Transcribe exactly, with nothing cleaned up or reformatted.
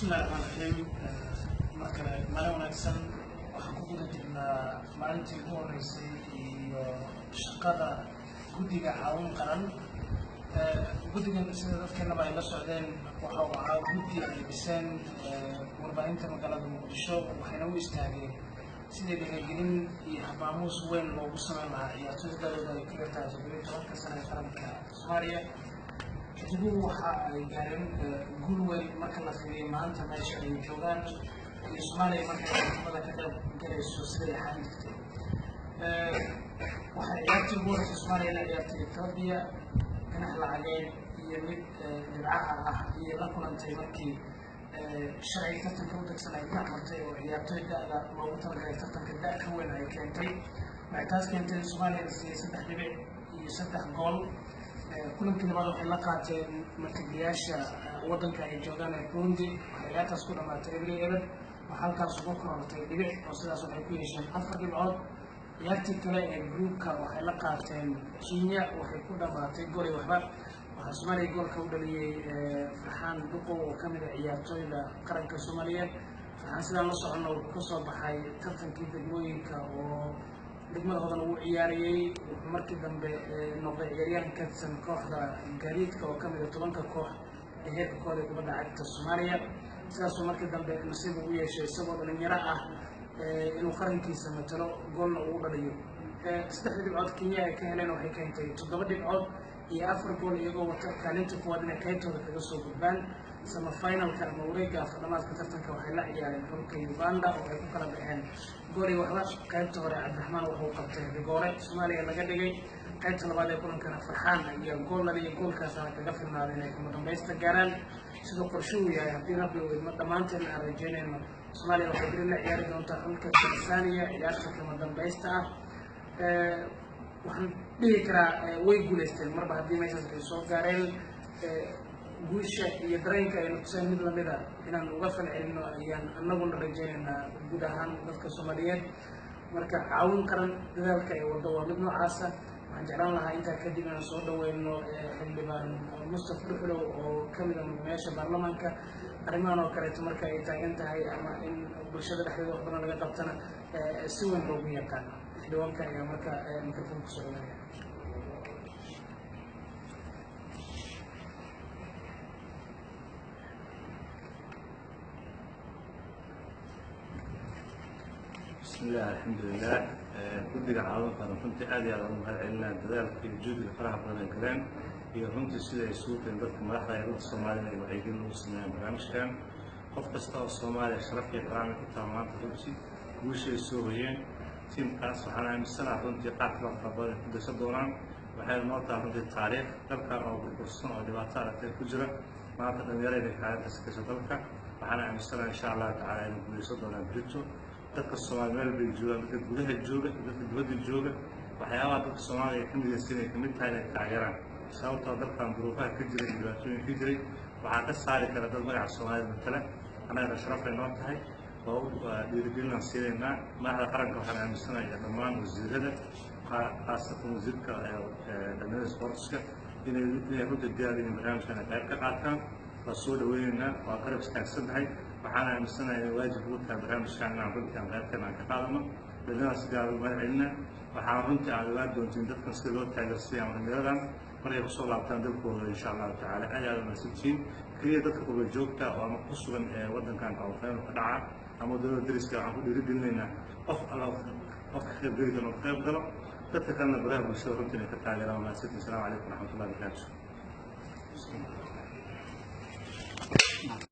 بسم الله الرحمن الرحيم markale maalin wanaagsan waxaan ku guda jirnaa maalintii ugu horeysay iyo shaqada guddiga caawin qaran guddigan sida dadkeenaba ay la socdeen waxa uu ahaa guddi ay dhiseen warbaahinta magaalada muqdisho waxayna u istaageen sidii dhiirigelin iyo habaamuus weyn loogu sameyn lahaa ciyaartoyda dalooda ay ka yartahay toddobiyo tobanka sano ee qaranka Soomaaliya kadib waxa ay gaareen guul weyn marka la fiiriyo maanta meesha ay joogaan iyo Soomaaliya marka ay xukuumadda ka qayb galayso sidii ahaan jirtay waxay ciyaartoy ugu horreysay Soomaaliya la ciyaartay Itoobiya ganax lacageed iyo mid dhibcaha ah iyo la kulantay markii sharci tartanka u degsan ay ka martay oo ciyaartoyda loogu talagalay tartanka da ka weyn ay keentay waxay taas keentay in Soomaaliya siiyey saddex dhibic iyo saddex gool kulankii labaad waxay la qaateen martigayaasha waddanka ay joogaan ee Burundi waxay ciyaartaas ku dhamaatay eber eber waxaa halkaas ugu korortay dhibic oo sidaas waxay ku yeesheen afar dhibcood ciyaartii kale ee gruupka waxay la qaateen Kenya waxay ku dhamaatay gool iyo waxba waxaa Soomaaliya goolka u dhaliyay Farxaan Duqow oo ka mid ah ciyaartoyda qaranka Soomaaliyeed waxaan sidaan la soconno ka soo baxay tartankii degmooyinka oo degmadoodan uu ciyaariyay wuxuu markii dambe noqday ciyaaryahan ka tirsan kooxda gaadiidka oo ka mid ah tobanka koox ee heerka kooda ee kubadda cagta Soomaaliya sidaasoo markii dambe nasiib u yeeshay isagoo dhalinyaro ah inuu qarankiisa matalo goolna uu dhaliyo saddex dhibcood Kenya ay ka heleen waxay keentay toddoba dhibcood iyo afar gool iyagoo wata kaalinta kuwaad inay qaybtooda kaga soo gudbaan sama finalka ama wareegga afardhamaadka tartanka waxay la ciyaareen xulka Uganda oo ay ku kala baxeen gool iyo waxba qaybta hore Cabdiraxmaan wuxuu qabtay rigoore Soomaaliya laga dhigay qaybta labaad ee kulankana Farxaan ayaa gool laliya goolkaasana kaga filnaaday inay kuma dambaysta gaaraan sidoo qorshe uu yahay haddii rabbi uu idmo dhammaanteen aan rajeynayno Soomaaliya waxay beri la ciyaari doontaa xulka Tansaaniya ciyaarta kama dambaysta ah waxaan dhihi karaa way guuleysteen marba haddii meeshaas ay soo gaareen guusha iyo dareenka aynu tuseen mid lamid ah inaan uga falcelino ayaan annaguna rajeynaynaa guud ahaan dadka Soomaaliyeed marka caawin qaran dadaalka ay wado waa mid noocaasa waxaan jeclaan lahaa intaa kadib inaan soo dhaweyno xildhibaan Mustafa Dhuxulow oo ka mid ah mudanayaasha baarlamaanka arrimahan oo kaleeto marka ay taagan tahay ama in bulshada dhexdeeda wax badan laga qabtana si weyn loogu yaqaan xildhibaanka ayaa marka mikrofoonka soo dhaweynaya بسم الله الحمد لله guddiga caawin qaran runtii aad iyo aad ugu mahadcelinaa dadaalka iyo juhdiga faraha badan ay galeen iyo runtii sida ay isugu keen dadka madaxda ee dadka Soomaalida ay wacyigelin ugu sameeyaan barnaamijkan qof kasta oo Soomaaliya sharaf iyo karaamo ku tahay maanta runtii guusha ay soo hoyeen tiimkaas waxaan aaminsanahay runtii qaabka wax badan ku daysan doonaan waxay noo tahay runtii taariikh dalka oo burbursan oo dhibaato adag ku jira maanta dhalinyarada ay ka shaqeyso dalka waxaan aaminsanahay insha Allah taala inay guuleysan doonaan berito dadka Soomaaliya meel bay joogaan dadka gudaha jooga dadka dibadda jooga waxyaabaha dadka Soomaaliya ka midaysan ay ka mid tahay inay taageeraan sababtoo dalkan duruufaha ka jira dhibaatooyin ka jiray waxaa ka saari kara dad magaca Soomaaliya matala annaga sharaf ay noo tahay oo dhiirigelin aan siinaynaa madaxda qaranka waxaan aaminsanahay dhammaan wasiirada khaasatan wasiirka dhalinyarada sportska inay inay runtii diyaar yihiin barnaamijkan ay qayb ka qaataan la soo dhaweynaynaa waa qarab istaagsan tahay waxaan aaminsanahay waajib ugu tahay barnaamijkan inaan runtii aan qaybtan aan ka qaadano dhalinyarada si gaar ugu mahadcelinaa waxaan runtii aad ogaan doontiin dadkan sida loo taageersiiya dhalinyaradan markay kusoo laabtaan dalkooda insha allahu tacaala aad aad umaadsantihiin keliya dadka qurba joogta oo ama ku sugan ee waddankan qaawfeen ka dhaca ama dowladda dariska waxaan ku dhiirigelinaynaa qof alla qof ka qayb geli karo ka qayb galo dadka kalena baraha bulshada runtii inay ka taageeraan mahadsantiin asalaamu calaykum waraxmatullahi wabarakaatu